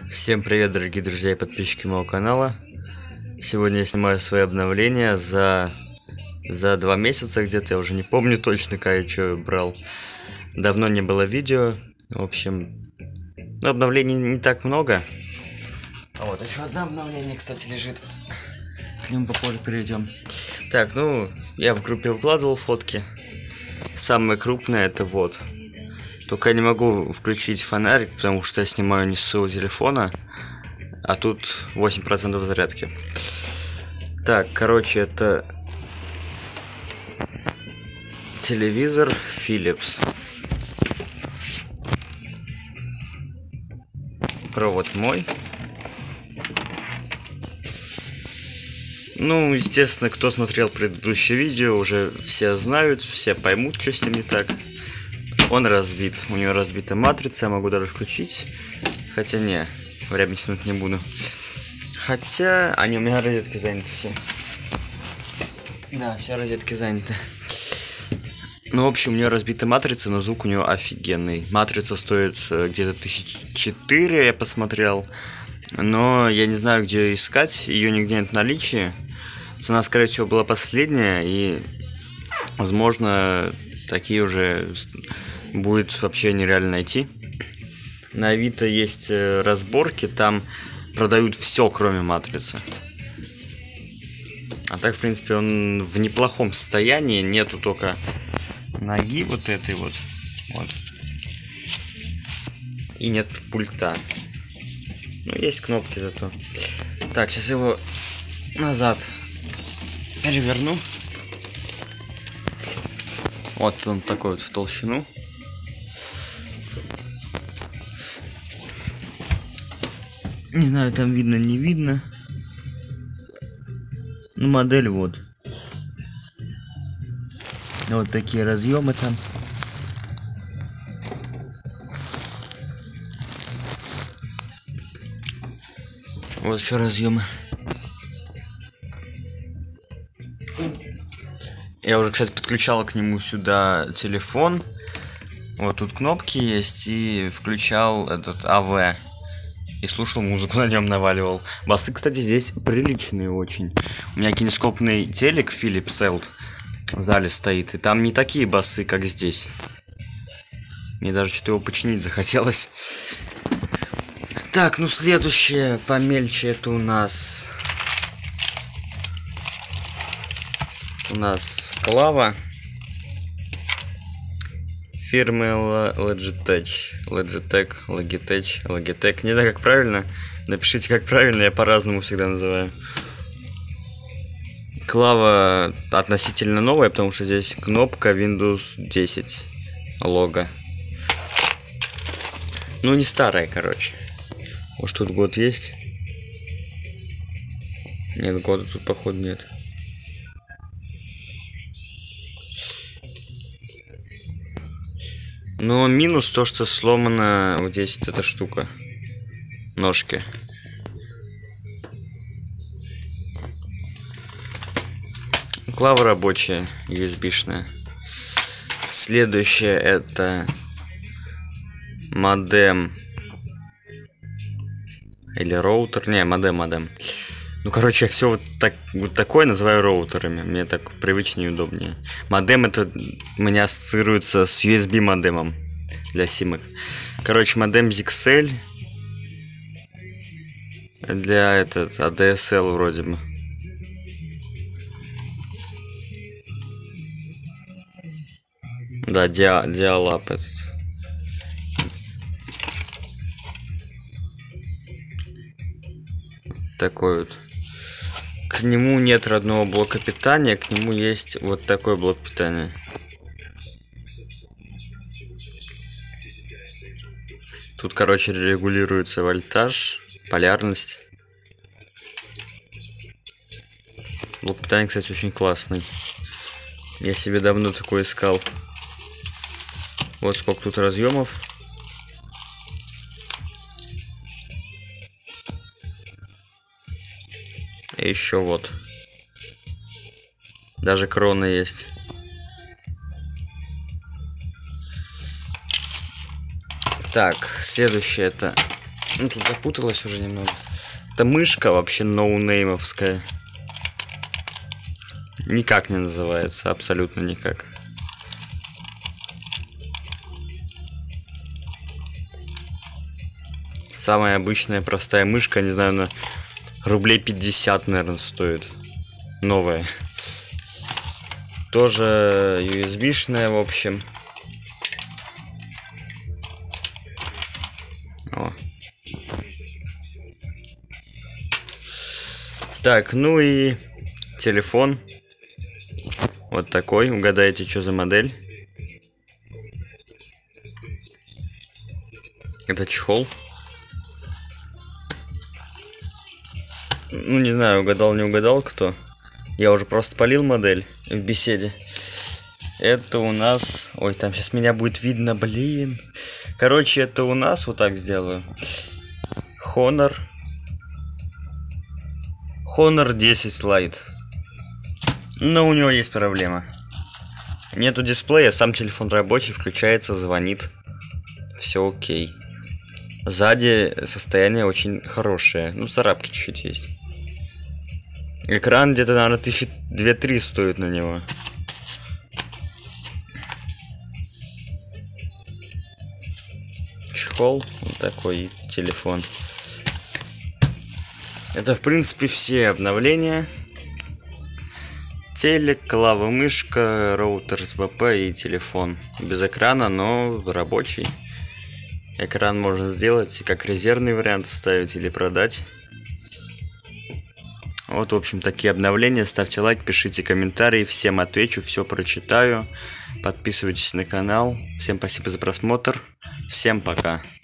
Всем привет, дорогие друзья и подписчики моего канала. Сегодня я снимаю свои обновления за 2 месяца где-то, я уже не помню точно, когда я что брал. Давно не было видео, в общем, обновлений не так много. А вот еще одно обновление, кстати, лежит. К нему попозже перейдем. Так, я в группе выкладывал фотки. Самое крупное это вот. Только я не могу включить фонарик, потому что я снимаю не с своего телефона. А тут 8% зарядки. Так, короче, это телевизор Philips. Провод мой. Естественно, кто смотрел предыдущее видео, уже все знают, все поймут, что с ним не так. Он разбит. У него разбита матрица, я могу даже включить. Хотя не, время тянуть не буду. Хотя они у меня розетки заняты все. Да, все розетки заняты. В общем, у нее разбита матрица, но звук у нее офигенный. Матрица стоит где-то 1004, я посмотрел. Но я не знаю, где ее искать. Ее нигде нет в наличии. Цена, скорее всего, была последняя. И, возможно, такие уже будет вообще нереально найти. На Авито есть разборки, там продают все, кроме матрицы. А так, в принципе, он в неплохом состоянии. Нету только ноги вот этой вот. И нет пульта. Есть кнопки зато. Так, сейчас его назад переверну. Вот он такой вот в толщину. Не знаю, там видно, не видно. Модель вот. Вот такие разъемы там. Вот еще разъемы. Я уже, кстати, подключал к нему сюда телефон. Вот тут кнопки есть. И включал этот АВ. И слушал музыку, на нем наваливал. Басы, кстати, здесь приличные очень. У меня кинескопный телек Philips Elt в зале стоит. И там не такие басы, как здесь. Мне даже что-то его починить захотелось. Так, следующее помельче это у нас клава фирмы Logitech. Не знаю, как правильно. Напишите, как правильно, я по-разному всегда называю. Клава относительно новая, потому что здесь кнопка Windows 10 лого. Не старая, короче. Может, тут год есть? Нет, года тут, походу, нет. Но минус то, что сломана вот здесь вот эта штука. Ножки. Клава рабочая, USB-шная. Следующее это модем. Или роутер. Не, модем. Короче, я все вот такое называю роутерами. Мне так привычнее и удобнее. Модем это у меня ассоциируется с USB модемом для симок. Короче, модем ZXL для ADSL вроде бы. Да, диалап этот. Такой вот. К нему нет родного блока питания, к нему есть вот такой блок питания. Тут, короче, регулируется вольтаж, полярность. Блок питания, кстати, очень классный. Я себе давно такой искал. Вот сколько тут разъемов. И еще вот. Даже крона есть. Так, следующее это Ну, тут запуталась уже немного. Это мышка вообще ноунеймовская. Никак не называется, абсолютно никак. Самая обычная простая мышка, не знаю, на рублей 50, наверное, стоит. Новая. Тоже USB-шная, в общем. О. Так, ну и телефон. Вот такой. Угадайте, что за модель. Это чехол. Ну, не знаю, угадал, не угадал кто. Я уже просто полил модель в беседе. Это у нас... Ой, там сейчас меня будет видно, блин. Короче, это у нас, вот так сделаю. Honor 10 Lite. Но у него есть проблема. Нету дисплея, сам телефон рабочий, включается, звонит. Все окей. Сзади состояние очень хорошее. Ну, царапки чуть-чуть есть. Экран где-то, наверное, 1200-3 стоит на него. Чехол. Вот такой телефон. Это, в принципе, все обновления. Телек, клава, мышка, роутер с БП и телефон. Без экрана, но рабочий. Экран можно сделать и как резервный вариант ставить или продать. Вот, в общем, такие обновления. Ставьте лайк, пишите комментарии. Всем отвечу, все прочитаю. Подписывайтесь на канал. Всем спасибо за просмотр. Всем пока.